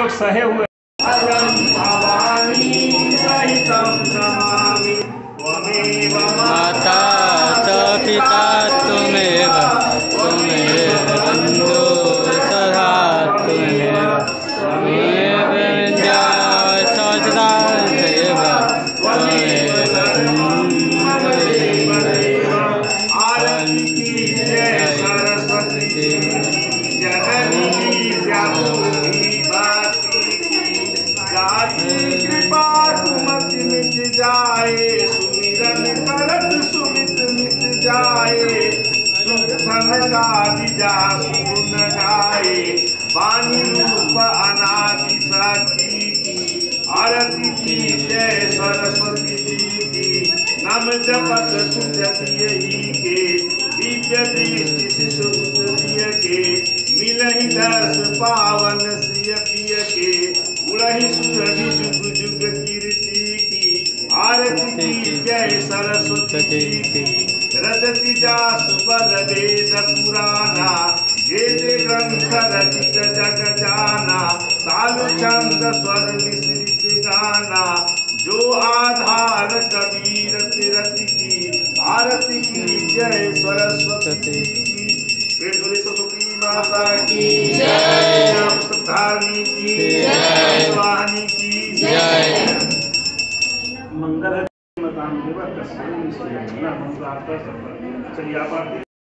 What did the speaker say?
लोग सहे हुए। माता च पिता त्वमेव त्वमेव बन्धुः सखा त्वमेव त्वमेव विद्या सदा देव त्वमेव आरती की जय सरस्वती जननी व्यापी बाती जाति कृपा तुमति मिट जाए सुमिरन करत सुमित मिट जाए सुख का विजा सुन गाए वाणी रूप अनादि शक्ति की आरती की जय सरस्वती जी की नम जपत सुजतिय ही के दिव्य दृष्टि शिशु उत्तरीय के मिलहि दर्श पावन सिय पिय के उड़हि सुरभि जुग जुग कीर्ति की आरती की जय सरस्वती की रचति जासु बल वेद पुराना वेद ग्रंथ रचित जग जाना तालु छंद स्वर मिश्रित गाना जो आधार कबीर तिरति की आरती की जय सरस्वती की सरस्वती माता की जय धारणी की जय वाहनी की जय मंगल मतान देवा कस्य चलिए आप